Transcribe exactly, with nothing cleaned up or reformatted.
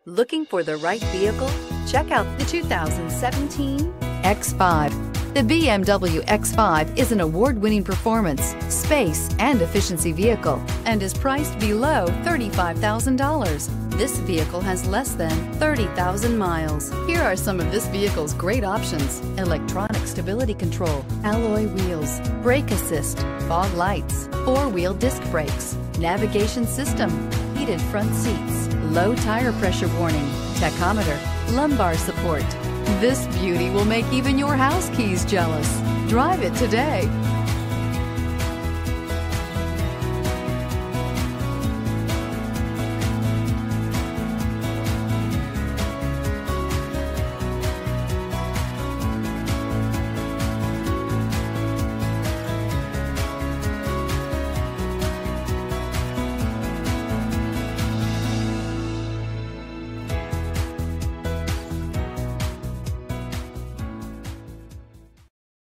Looking for the right vehicle? Check out the two thousand seventeen X five. The B M W X five is an award-winning performance, space, and efficiency vehicle and is priced below thirty-five thousand dollars. This vehicle has less than thirty thousand miles. Here are some of this vehicle's great options: electronic stability control, alloy wheels, brake assist, fog lights, four-wheel disc brakes, navigation system, heated front seats, low tire pressure warning, tachometer, lumbar support. This beauty will make even your house keys jealous. Drive it today.